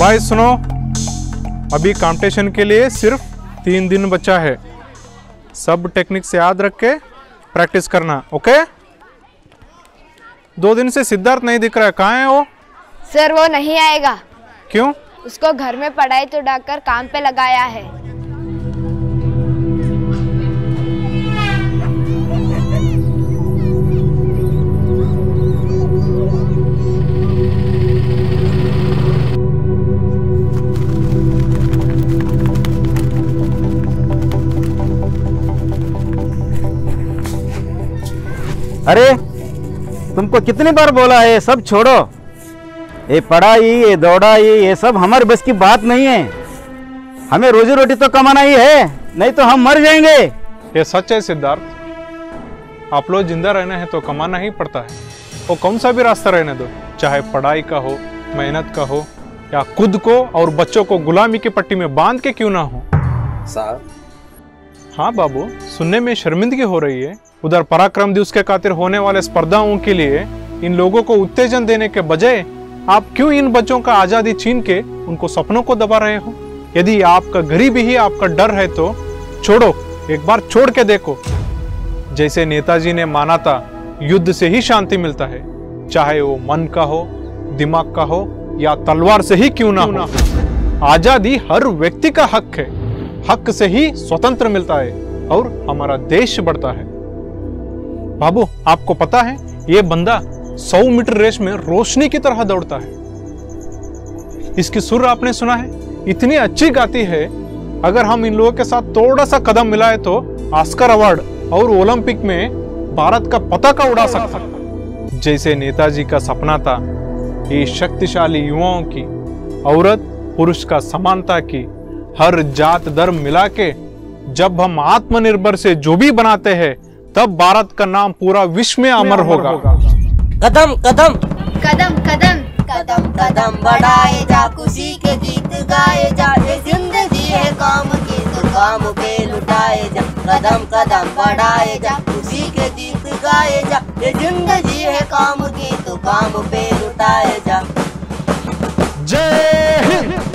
भाई सुनो, अभी कंपटीशन के लिए सिर्फ 3 दिन बचा है। सब टेक्निक से याद रख के प्रैक्टिस करना, ओके? 2 दिन से सिद्धार्थ नहीं दिख रहा है, कहाँ है वो? सर वो नहीं आएगा। क्यों? उसको घर में पढ़ाई छुड़ाकर काम पे लगाया है। अरे तुमको कितनी बार बोला है, सब छोड़ो। ये पढ़ाई, ये दौड़ाई, ये सब हमारे बस की बात नहीं है। हमें रोजी रोटी तो कमाना ही है, नहीं तो हम मर जाएंगे। ये सच है सिद्धार्थ, आप लोग जिंदा रहना है तो कमाना ही पड़ता है। वो कौन सा भी रास्ता रहने दो, चाहे पढ़ाई का हो, मेहनत का हो, या खुद को और बच्चों को गुलामी की पट्टी में बांध के क्यों ना हो। साहब। हाँ बाबू, सुनने में शर्मिंदगी हो रही है। उधर पराक्रम दिवस के खातिर होने वाले स्पर्धाओं के लिए इन लोगों को उत्तेजन देने के बजाय आप क्यों इन बच्चों का आजादी छीन के उनको सपनों को दबा रहे हो? यदि आपका गरीबी ही आपका डर है तो छोड़ो, एक बार छोड़ के देखो। जैसे नेताजी ने माना था, युद्ध से ही शांति मिलता है, चाहे वो मन का हो, दिमाग का हो, या तलवार से ही क्यों ना हो। आजादी हर व्यक्ति का हक है, हक से ही स्वतंत्र मिलता है और हमारा देश बढ़ता है। बाबू, आपको पता है ये बंदा 100 मीटर रेस में रोशनी की तरह दौड़ता है। इसकी सुर आपने सुना है, इतनी अच्छी गाती है। अगर हम इन लोगों के साथ थोड़ा सा कदम मिलाए तो ऑस्कर अवार्ड और ओलंपिक में भारत का पताका उड़ा सकता। जैसे नेताजी का सपना था, ये शक्तिशाली युवाओं की, औरत पुरुष का समानता की, हर जात धर्म मिला के जब हम आत्मनिर्भर से जो भी बनाते हैं, तब भारत का नाम पूरा विश्व में अमर होगा। कदम कदम कदम कदम कदम कदम बढ़ाए जा, खुशी के गीत गाए जा। ये जिंदगी है काम की तो काम पे लुटाए जा। कदम कदम बढ़ाए जा, खुशी के गीत गाए जा। ये जिंदगी है काम की तो काम पे लुटाए जा। जय हिंद।